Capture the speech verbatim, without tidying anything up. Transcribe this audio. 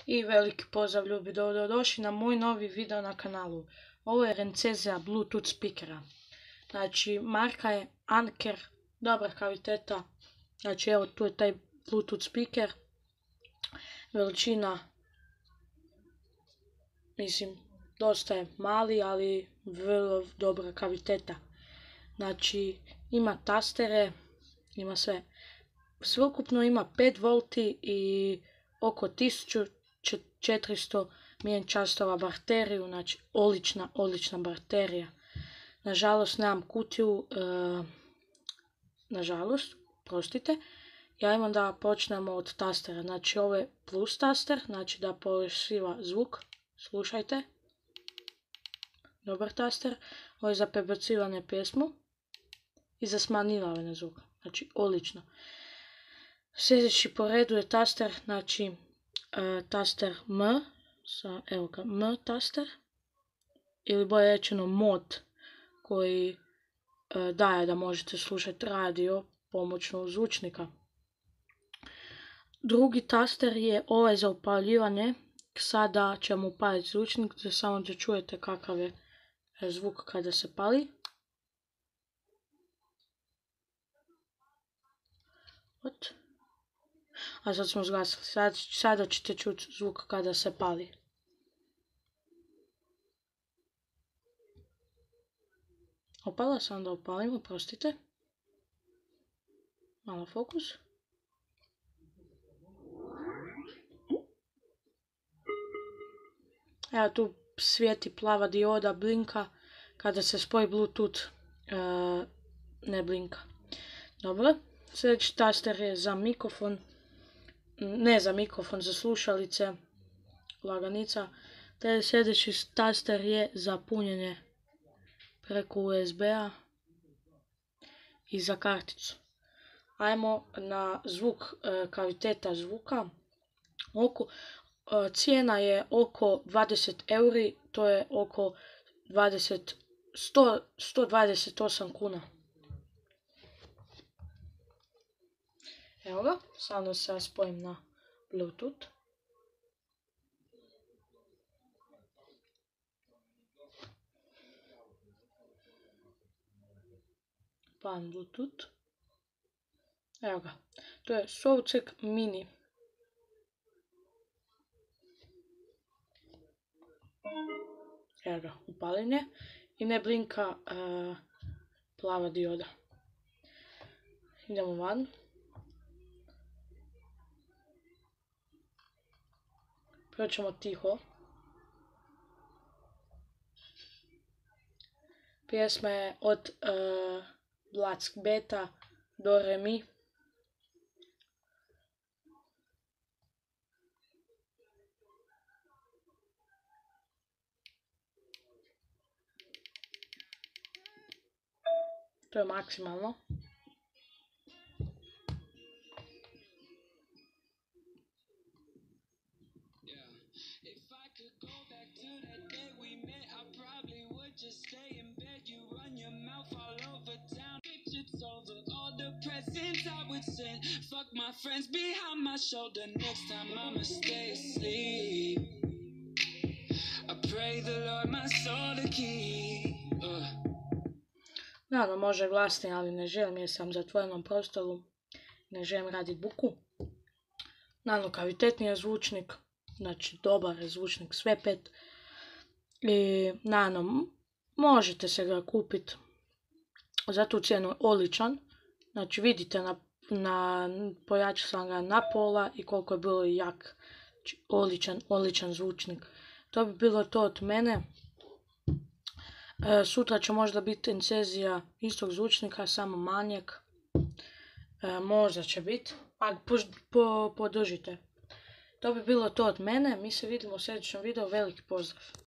I veliki pozdrav ljubi, dobrodošli na moj novi video na kanalu. Ovo je recenzija Bluetooth speakera. Znači marka je Anker, dobra kvaliteta. Znači evo tu je taj Bluetooth speaker. Veličina, mislim, dosta je mali, ali vrlo dobra kvaliteta. Znači ima tastere, ima sve. Sveukupno ima pet volti i oko tisuću četiristo miliampeara bateriju, znači odlična, odlična baterija. Nažalost nemam kutiju, e, nažalost, prostite. Ja imam da počnemo od tastera, znači ovo je plus taster, znači da povećava zvuk, slušajte. Dobar taster, ovo je za prebacivanje pjesmu i za smanjivanje zvuka, znači odlično. Sljedeći po redu je taster, znači e, taster M, sa, evo ga, M taster, ili bolje rečeno mod, koji e, daje da možete slušati radio pomoću zvučnika. Drugi taster je ovaj za upaljivanje, sada ćemo upaliti zvučnik, da samo da čujete kakav je zvuk kada se pali. What? A sad smo zgasili, sad, sada ćete čuti zvuk kada se pali. Opala sam da upalimo, prostite. Malo fokus. Evo tu svijeti plava dioda, blinka, kada se spoji Bluetooth e, ne blinka. Dobro, sljedeći taster je za mikrofon. Ne za mikrofon, za slušalice, laganica. Te sljedeći taster je za punjenje preko U S B-a i za karticu. Ajmo na zvuk, kvaliteta zvuka. Oko, cijena je oko dvadeset euri, to je oko dvadeset, sto, sto dvadeset osam kuna. Evo ga, samo se spojim na Bluetooth. Pan Bluetooth. Evo ga, to je Soundcheck Mini. Evo ga, upaljen je i ne blinka uh, plava dioda. Idemo van. Proćemo tiho. Pjesma je od uh, Black Beta do Re Mi. To je maksimalno. Fuck my friends behind my shoulder. Next time I'ma stay asleep. I pray the Lord my soul to keep. Uh. Naravno može glasnije, ali ne želim jer sam u zatvorenom prostoru. Ne želim raditi buku. Naravno kvalitetniji je zvučnik. Znači dobar je zvučnik, sve pet. I naravno možete se ga kupiti za tu cijenu odličan. Znači vidite na Na, pojačao sam ga na pola i koliko je bilo jak, odličan, odličan zvučnik. To bi bilo to od mene. E, sutra će možda biti recenzija istog zvučnika, samo manjeg. E, možda će biti, ali po, po, podržite. To bi bilo to od mene, mi se vidimo u sljedećem videu, veliki pozdrav.